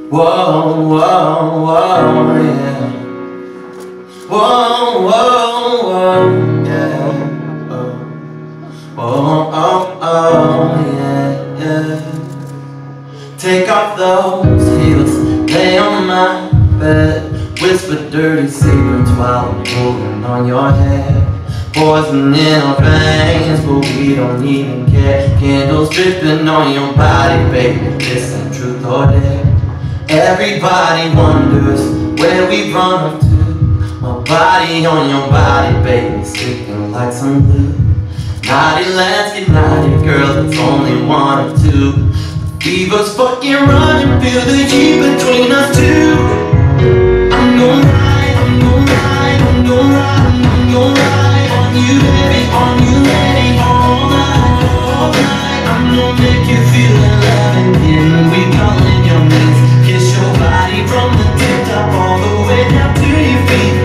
Whoa, whoa, whoa, yeah. Whoa, whoa, whoa, yeah. Oh, oh, oh, yeah, yeah. Take off those heels, lay on my bed, whisper dirty secrets while I'm pulling on your hair. Poison in our veins, but we don't even care. Candles dripping on your body, baby, this ain't truth or dare. Everybody wonders where we run up to. My body on your body, baby, sticking like some glue. Naughty, let's get naughty, girl, it's only one or two. The fever's fucking running, feel the heat between us two. I'm gon' ride, I'm gon' ride, I'm gon' ride, I'm gon' ride on you, baby, on you, lady, all night, all night. I'm gonna make you feel alive again. We calling your names, kiss your body from the tip top all the way down to your feet.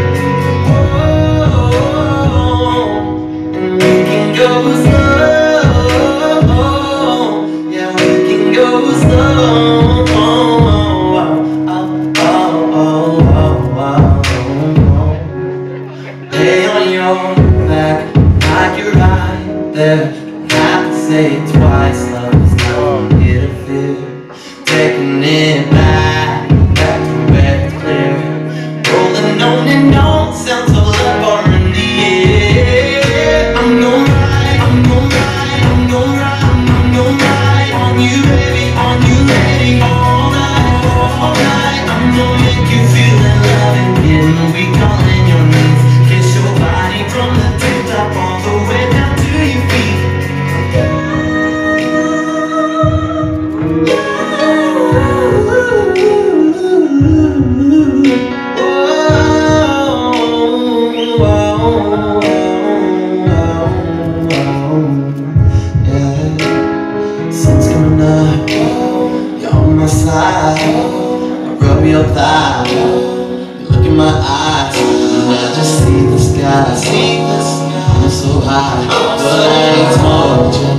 Go slow, yeah, we can go slow. Lay on your back, like you're right there. Don't have to say it twice, love is not interfere. Taking it back, back to where it's clear. Rolling on and on, sounds of love are in the air. I'm gonna ride, I'm gonna ride, I'm gonna ride, I'm gonna ride on you, baby, on you, lady, all night, all night. I'm gonna make you feel that love again. We calling your names, kiss your body from the tip top all the way down to your feet. You're on my side, I rub your thigh. You look in my eyes, and I just see the sky. I'm so high, but I ain't small.